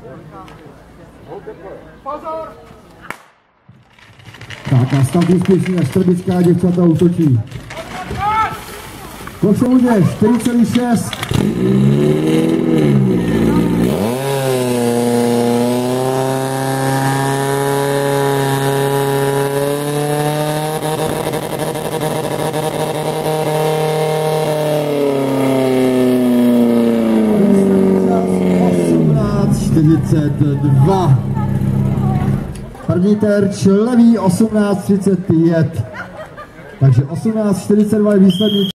Tak a stav úspěšný a štrbická děvčata útočí. Po všemu 4,6. První terč levý 18,35. Takže 18,42 je výsledný.